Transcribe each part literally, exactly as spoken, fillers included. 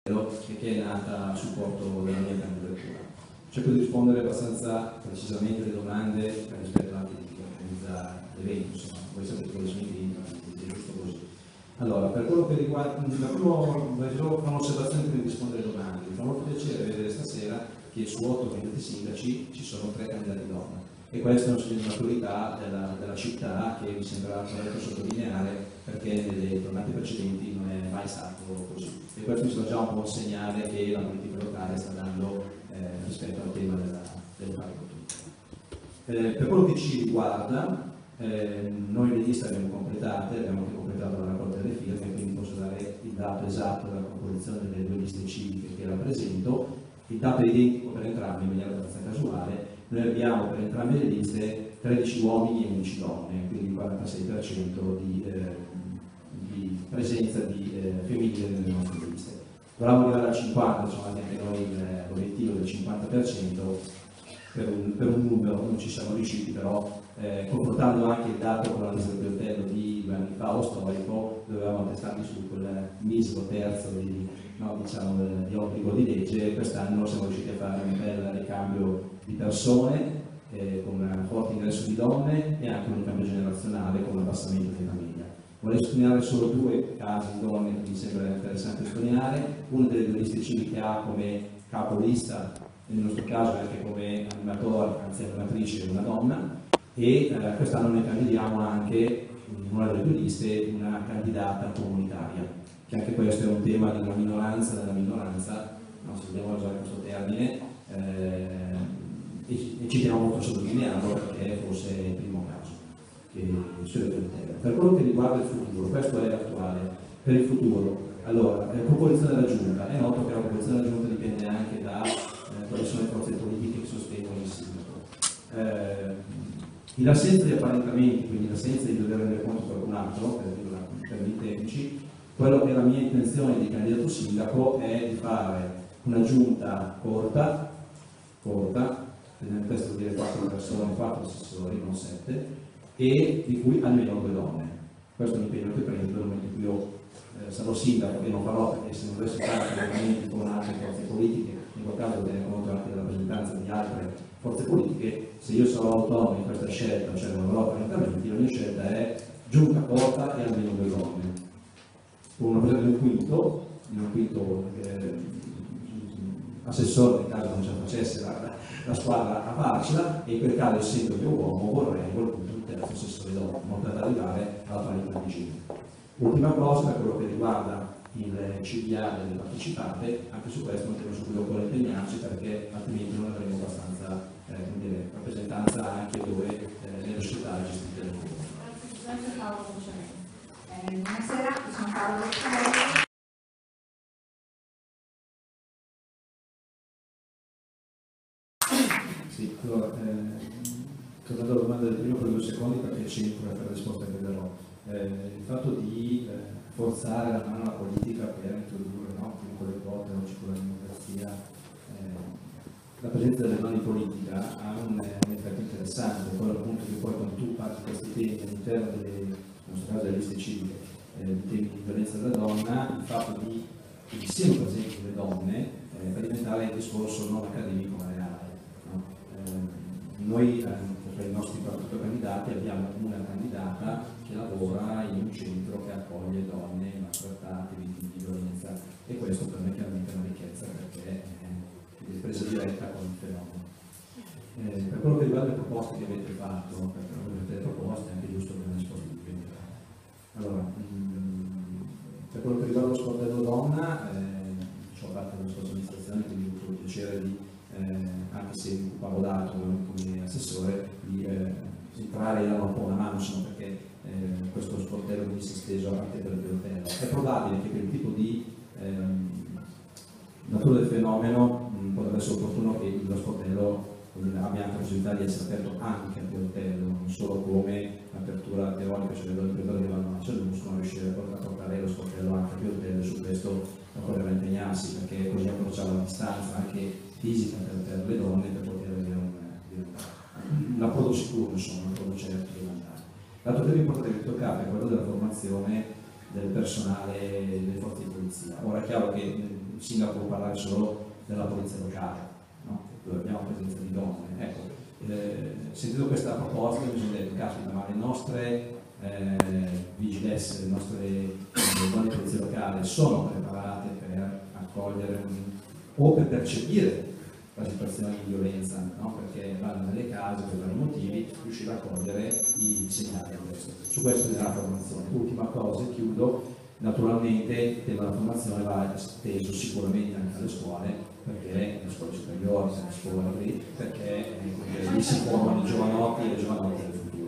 e che è nata a supporto della mia candidatura. Cerco di rispondere abbastanza precisamente alle domande rispetto anche di chi organizza l'evento, insomma, voi sapete quali sono i temi, è giusto così. Allora, per quello che riguarda, la prima, farò un'osservazione prima di rispondere alle domande. Mi fa molto piacere vedere stasera che su otto candidati sindaci ci sono tre candidati donna. E questo è un segno di maturità della, della città che mi sembra corretto sottolineare, perché nelle tornate precedenti non è mai stato così. E questo mi sembra già un po' un segnale che la politica locale sta dando eh, rispetto al tema della, delle pari opportunità. Eh, per quello che ci riguarda, eh, noi le liste abbiamo completate, abbiamo anche completato la raccolta delle firme, quindi posso dare il dato esatto della composizione delle due liste civiche che rappresento. Il dato è identico per entrambi in maniera abbastanza casuale. Noi abbiamo per entrambe le liste tredici uomini e undici donne, quindi il quarantasei per cento di, eh, di presenza di eh, femminile nelle nostre liste. Volevamo arrivare al cinquanta, insomma anche noi l'obiettivo del cinquanta per cento, per un, per un numero non ci siamo riusciti, però eh, confrontando anche il dato con la lista del Pioltello di due anni fa o storico, dovevamo testarmi su quel misero terzo di, no, diciamo, di obbligo di legge. Quest'anno siamo riusciti a fare un bel ricambio di persone, eh, con un forte ingresso di donne e anche un ricambio generazionale con un abbassamento di famiglia. Vorrei sottolineare solo due casi di donne che mi sembra interessante sottolineare. Una delle due liste civiche ha come capolista, nel nostro caso anche come animatore, anzi animatrice, una donna, e eh, quest'anno noi candidiamo anche in una delle due liste una candidata comunitaria, che anche questo è un tema di una minoranza della minoranza, non so se dobbiamo usare questo termine, eh, e, e ci teniamo molto a sottolinearlo perché forse è il primo caso che succede per il tema. Per quello che riguarda il futuro, questo è l'attuale. Per il futuro, allora, la composizione della giunta, è noto che la composizione della giunta dipende anche da eh, quali sono le forze politiche che sostengono il sindaco. Eh, in assenza di apparentamenti, quindi in assenza di dover rendere conto a qualcun altro, per dirla in termini tecnici, quello che è la mia intenzione di candidato sindaco è di fare una giunta corta, corta, nel testo vuol dire quattro persone, quattro assessori, non sette, e di cui almeno due donne. Questo è l'impegno che prendo nel momento in cui io eh, sarò sindaco, che non farò perché se non dovessi fare collegamenti con altre forze politiche, in quel caso tenere conto anche della rappresentanza di altre forze politiche, se io sarò autonomo in questa scelta, cioè non avrò apparentamenti, la mia scelta è giunta corta e almeno due donne. Con una presenza di un quinto, di un quinto eh, assessore, nel caso non ce la facesse la, la squadra a farcela, e in quel caso, essendo io uomo, vorrei un terzo assessore dopo, in modo da arrivare alla parità di genere. Ultima cosa, per quello che riguarda il C D A delle partecipate, anche su questo non temo subito ancora impegnarci, perché altrimenti non avremo abbastanza eh, dire, rappresentanza anche dove eh, nelle società gestite dal comune. Paolo eh, buonasera, sono Paolo. Sì, allora, eh, tornando alla domanda del primo per due secondi, perché c'entro per la risposta che darò. Eh, il fatto di eh, forzare la mano alla politica per introdurre, no, con le quote, oggi con la democrazia, eh, la presenza delle mani politica ha un, un effetto interessante, quello appunto che poi quando tu parti questi temi all'interno delle, nel nostro caso delle liste civiche, eh, di temi di violenza della donna, il fatto di che ci siano presenti le donne eh, fa diventare il discorso non accademico ma reale. No? Eh, noi eh, per i nostri quattro candidati abbiamo una candidata che lavora in un centro che accoglie donne maltrattate, vittime di violenza, e questo per me chiaramente è una ricchezza perché è presa diretta con il fenomeno. Eh, per quello che riguarda le proposte che avete fatto, perché non avete le proposte è anche giusto che ne risposta di più. Allora, mh, per quello che riguarda lo sportello donna, eh, faccio parte della scorsa amministrazione, quindi ho avuto il piacere di, eh, anche se mi occupavo d'altro come assessore, di eh, entrare e dare un po' una mano, insomma, perché eh, questo sportello venisse steso anche per il Pioltello. È probabile che per il tipo di ehm, natura del fenomeno mh, potrebbe essere opportuno che lo sportello abbia anche la possibilità di essere aperto anche al Pioltello, non solo come apertura teorica, cioè il Pioltello che vanno a Celusco, ma riuscire a portare lo sportello anche al Pioltello. Su questo occorreva impegnarsi, perché così approcciava la distanza anche fisica per, per le donne, per poter avere un, un approdo sicuro, insomma, un approdo certo di andare. L'altro tema importante che toccava è quello della formazione del personale delle forze di polizia. Ora è chiaro che il sindaco può parlare solo della polizia locale, no? Dove abbiamo presenza di donne. Ecco, eh, sentito questa proposta mi sono detto, caspita, ma le nostre eh, vigilesse, le nostre eh, donne di polizia locale sono preparate per accogliere un, o per percepire la situazione di violenza, no? Perché vanno nelle case per vari motivi, riuscire a cogliere i segnali. Su questo bisogna la formazione. Ultima cosa, chiudo, naturalmente il tema della formazione va esteso sicuramente anche alle scuole, perché le scuole superiori, le scuole lì, perché eh, lì si formano i giovanotti e le giovanotte del futuro.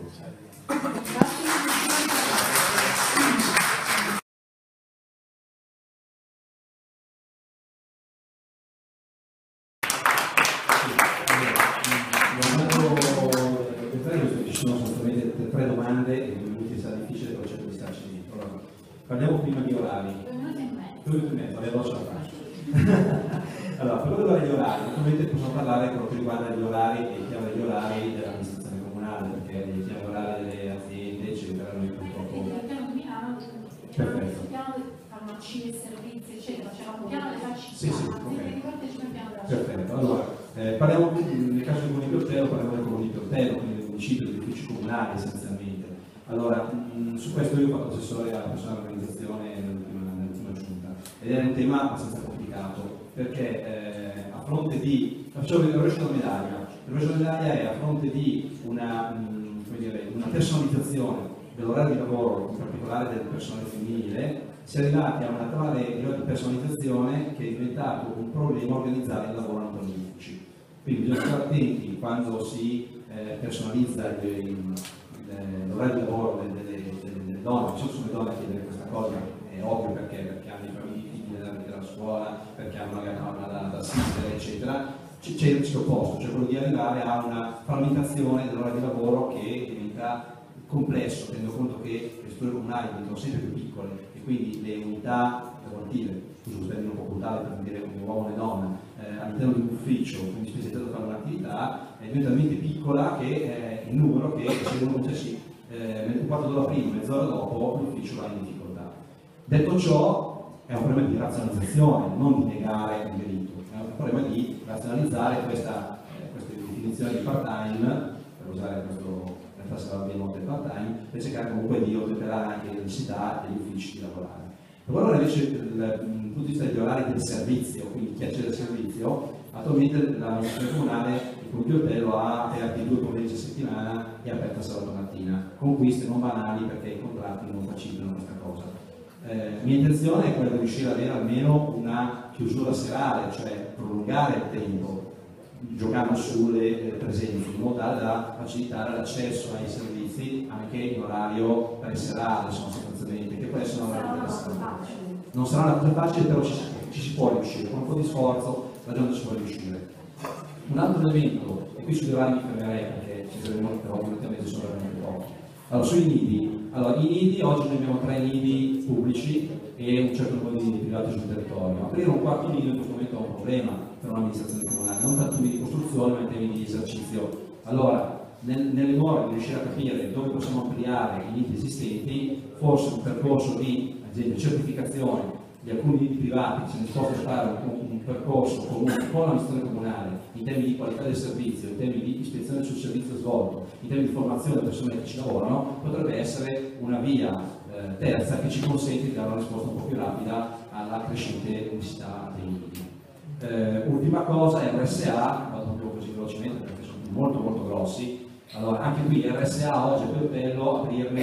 Ci sono sostanzialmente tre domande e due minuti sarà difficile, però cerco di starci dentro. Allora, parliamo prima di orari. Due minuti e mezzo. Due minuti e mezzo, avevo ce la faccio. Allora, per quanto riguarda gli orari, naturalmente possiamo parlare per quanto riguarda gli orari e i chiami degli orari dell'amministrazione comunale, perché i chiami orari delle aziende, eccetera, noi purtroppo. Quindi al piano di Milano, Perfetto. il piano farmacie, servizi, eccetera, c'era un piano della città, Sì, sì, aziende ok. di partecipa al piano della città. Perfetto, allora, eh, parliamo nel caso del comune di Pioltello, parliamo del comune di Pioltello, quindi del municipio, degli uffici comunali essenzialmente. Allora, mh, su questo io ho fatto assessore alla personale organizzazione nell'ultima, nell'ultima giunta ed è un tema abbastanza complicato perché eh, a fronte di, facciamo il rovescio della medaglia, il rovescio della medaglia è a fronte di una, mh, come dire, una personalizzazione dell'orario di lavoro, in particolare del personale femminile, si è arrivati a una tale livello di personalizzazione che è diventato un problema organizzare il lavoro all'interno degli uffici. Quindi bisogna stare attenti quando si eh, personalizza l'orario di lavoro delle, delle, delle, delle donne, non so se sono le donne a chiedere questa cosa, è ovvio perché, perché hanno i famigli, figli della, della scuola, perché hanno magari una donna da, da assistere, eccetera. C'è il rischio opposto, cioè quello di arrivare a una frammentazione dell'orario di lavoro che diventa complesso, tenendo conto che le strutture comunali diventano sempre più piccole e quindi le unità lavorative, scuso un termine un po' brutale per dire come uomo e donna, eh, all'interno di un ufficio, quindi specializzato a fare un'attività, è diventa talmente piccola che eh, il numero che se uno facessi eh, un quarto d'ora prima, mezz'ora dopo, l'ufficio va in difficoltà. Detto ciò, è un problema di razionalizzazione, non di negare il diritto, è un problema di razionalizzare questa, eh, questa definizione di part-time, per usare questo se va bene molto il part-time, per cercare comunque di ottemperare anche le necessità degli uffici di lavorare. Per ora invece dal punto di vista degli orari del servizio, quindi chi accede al servizio, attualmente l'amministrazione comunale, il Comune di Pioltello ha aperti due pomeriggi a settimana e aperta sabato mattina, con queste non banali perché i contratti non facilitano questa cosa. Eh, mia intenzione è quella di riuscire ad avere almeno una chiusura serale, cioè prolungare il tempo, giocando sulle eh, presenze in modo tale da facilitare l'accesso ai servizi anche in orario preserale, sono sostanzialmente, che può essere un orario interessante. Non sarà una cosa facile, però ci si, ci si può riuscire, con un po' di sforzo la gente ci può riuscire. Un altro elemento, e qui sugli orari mi fermerei perché ci saremo, però ovviamente sono veramente pochi. Allora, sui nidi, allora, i nidi, oggi noi abbiamo tre nidi pubblici e un certo numero di nidi privati sul territorio. Aprire un quarto nido in questo momento è un problema per un'amministrazione comunale, non tanto in termini di costruzione ma in termini di esercizio. Allora, nel, nelle more di riuscire a capire dove possiamo ampliare i nidi esistenti, forse un percorso di ad esempio, certificazione di alcuni nidi privati, se ne può fare un, un percorso comune con l'amministrazione comunale in termini di qualità del servizio, in termini di ispezione sul servizio svolto, in termini di formazione delle persone che ci lavorano, potrebbe essere una via eh, terza che ci consente di dare una risposta un po' più rapida alla crescente necessità dei nidi. Eh, ultima cosa, R S A, vado proprio così velocemente perché sono molto molto grossi. Allora, anche qui R S A oggi è più bello aprirne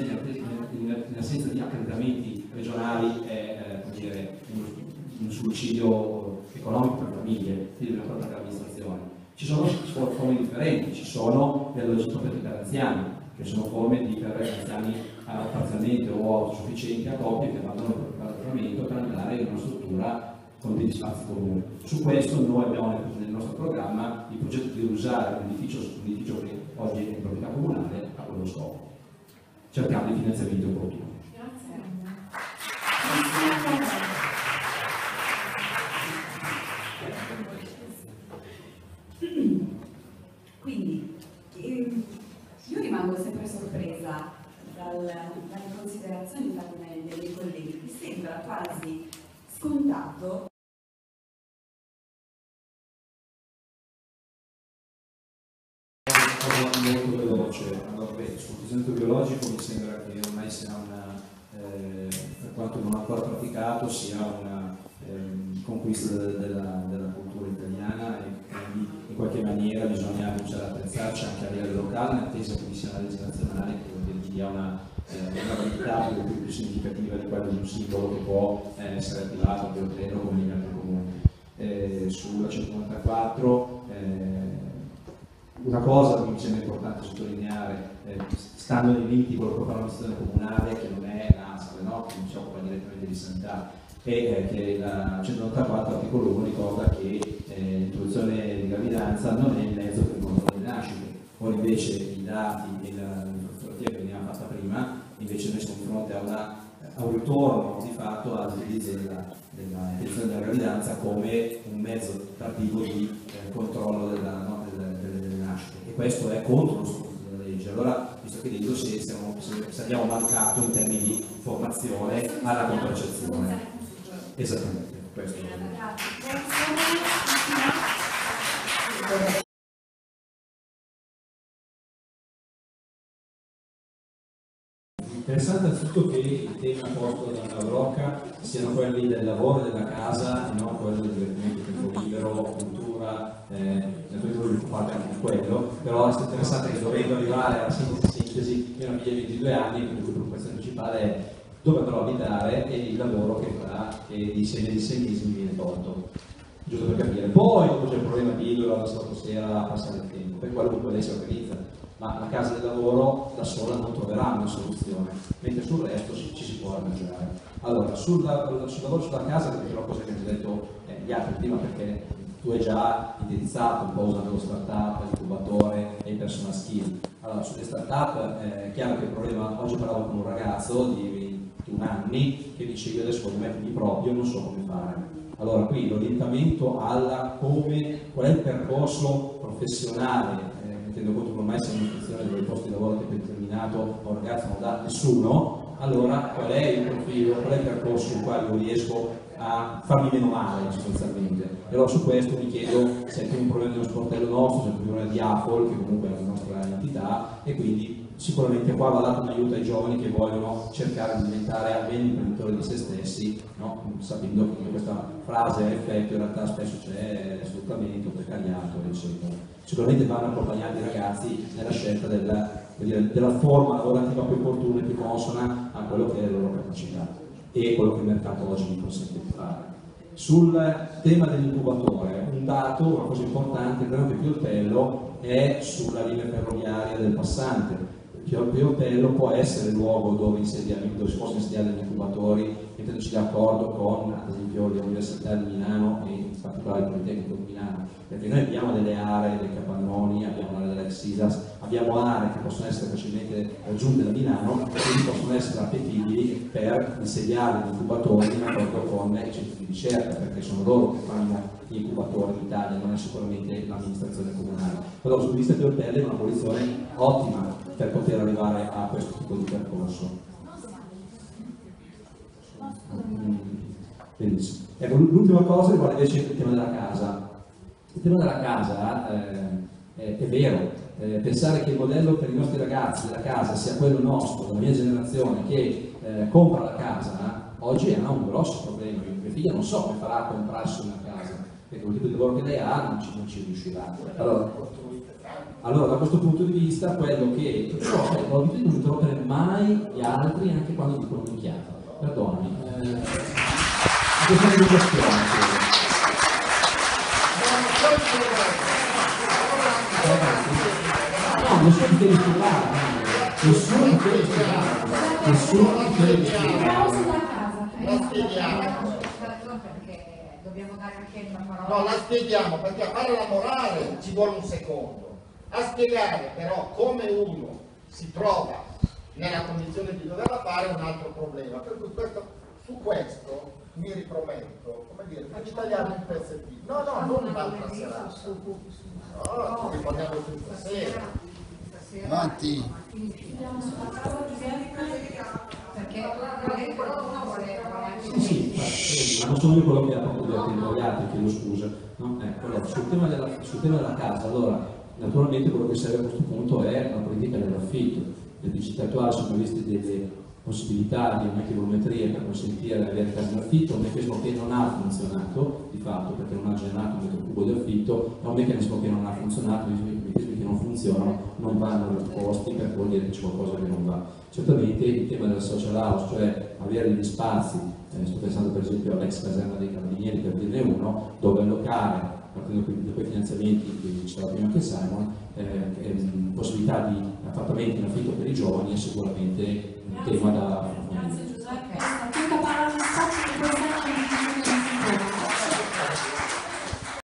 in assenza di accreditamenti regionali è eh, dire, un, un suicidio economico per famiglie, quindi una propria amministrazione. Ci sono forme differenti, ci sono delle proprietà per anziani, che sono forme di per anziani parzialmente o autosufficienti a coppie che abbandonano il proprio trattamento per andare in una struttura con degli spazi comuni. Su questo noi abbiamo nel nostro programma il progetto di usare un edificio, un edificio che oggi è in proprietà comunale a quello scopo, cercando i finanziamenti opportuni. Quindi ehm, io rimango sempre sorpresa dal, dalle considerazioni fatte dai colleghi, mi sembra quasi scontato molto veloce. Allora, beh, sul disegno biologico mi sembra che ormai sia una, eh, per quanto non ancora praticato, sia una eh, conquista della, della cultura italiana, e quindi in qualche maniera bisogna cominciare a pensarci anche a livello locale, in attesa che vi sia una legge nazionale che dia una, eh, una validità più, più, più significativa di quella di un simbolo che può eh, essere attivato per ottenerlo come in altri comuni. Eh, sulla centonovantaquattro eh, una cosa che mi sembra importante sottolineare, eh, stando nei limiti quello che fa l'amministrazione comunale, che non è l'ASL, no? Che non si occupa direttamente di sanità, e eh, che la centonovantaquattro articolo uno ricorda che eh, l'introduzione di gravidanza non è il mezzo per il controllo delle nascite. Ora invece i dati e la fotografia che veniva fatta prima, invece noi siamo di fronte a, una, a un ritorno di fatto all'utilizzo della, della interruzione della gravidanza come un mezzo tardivo di eh, controllo della, no, delle, delle, delle nascite, e questo è contro lo spirito della legge. Allora, visto che dei dossier stiamo, se abbiamo mancato in termini di formazione alla contraccezione. Esattamente, questo è. Interessante anzitutto che i temi posti dalla Rocca siano quelli del lavoro e della casa e non quelli del divertimento, tempo libero, cultura, eh, naturalmente vi occupate anche di quello, però è interessante che dovendo arrivare alla sintesi, sintesi io ho una figlia di ventidue anni, quindi la preoccupazione principale è dove andrò a abitare e il lavoro che fa, che di sei mesi sei mesi mi viene tolto, giusto per capire. Poi dopo c'è il problema di dove la sera a passare il tempo, per quello comunque lei si organizza, ma la casa del lavoro da sola non troverà una soluzione, mentre sul resto ci, ci si può arrangiare. Allora, sul, sul lavoro sulla casa, che è una cosa che hanno detto eh, gli altri prima, perché tu hai già indirizzato un po' usando lo startup, l'incubatore e il personal skill. Allora, sulle startup eh, è chiaro che il problema, oggi parlavo con un ragazzo di ventuno anni che dice io adesso voglio mettermi proprio, non so come fare. Allora qui l'orientamento alla come, qual è il percorso professionale, eh, tenendo conto che ormai siamo in funzione dei posti di lavoro che per determinato un ragazzo non dà nessuno, allora qual è il profilo, qual è il percorso in quale io riesco a farmi meno male sostanzialmente. E allora su questo mi chiedo se è più un problema dello sportello nostro, se è più un problema di AFOL, che comunque è la nostra entità, e quindi sicuramente qua va dato un aiuto ai giovani che vogliono cercare di diventare almeno imprenditori di se stessi, no? Sapendo che questa frase a effetto in realtà spesso c'è sfruttamento, precariato, eccetera. Sicuramente vanno accompagnati i ragazzi nella scelta della, dire, della forma lavorativa più opportuna e più consona a quello che è la loro capacità e quello che il mercato oggi mi consente di fare. Sul tema dell'incubatore, un dato, una cosa importante, credo che Pioltello è sulla linea ferroviaria del passante. Pioltello può essere il luogo dove, dove si possono insediare degli incubatori, mettendoci d'accordo con, ad esempio, le università di Milano e in particolare il Politecnico di Milano, perché noi abbiamo delle aree dei capannoni, abbiamo l'area dell'ex ISAS, abbiamo aree che possono essere facilmente raggiunte da Milano e quindi possono essere appetibili per insediare gli incubatori in accordo con i centri di ricerca, perché sono loro che fanno gli incubatori in Italia, non è sicuramente l'amministrazione comunale. Però sul vista di Pioltello è una posizione ottima per poter arrivare a questo tipo di percorso. Benissimo. Ecco, l'ultima cosa riguarda invece il tema della casa. Il tema della casa eh, è, è vero, eh, pensare che il modello per i nostri ragazzi della casa sia quello nostro, della mia generazione, che eh, compra la casa, oggi è un grosso problema. Mia figlia non so come farà a comprarsi una casa, perché il tipo di lavoro che lei ha non ci, non ci riuscirà. Allora, Allora, da questo punto di vista, quello che so, è l'abitudine di non interrompere mai gli altri anche quando dicono minchiata. Perdonami. Eh, questa è l'educazione. No, nessuno deve spiegare. Nessuno deve spiegare. Nessuno deve spiegare. La spieghiamo. Dobbiamo dare anche una parola. No, la spieghiamo perché a fare la morale ci vuole un secondo. A spiegare però come uno si trova nella condizione di doverla fare è un altro problema. Per cui questo, su questo mi riprometto, come dire, di tagliare un pezzettino. No, no, non un'altra serata. No, ci parliamo questa sera. Avanti. Perché magari qualcuno vuole Sì, sì, ma non sono io quello che ha fatto divertire gli altri, chiedo scusa. No? Ecco, allora, sul, tema della, sul tema della casa, allora, Naturalmente quello che serve a questo punto è una politica dell'affitto. Nel digitale attuale sono previste delle possibilità di aumenti di volumetria per consentire di avere case in affitto, un meccanismo che non ha funzionato di fatto perché non ha generato un metro cubo di affitto, è un meccanismo che non ha funzionato, i meccanismi che non funzionano non vanno risposti, per vuol dire che c'è qualcosa che non va. Certamente il tema del social house, cioè avere degli spazi, eh, sto pensando per esempio all'ex caserma dei Carabinieri per dirne uno, dove allocare, partendo da quei finanziamenti che diceva prima anche Simon, eh, eh, possibilità di appartamenti in affitto per i giovani è sicuramente un tema da approfondire.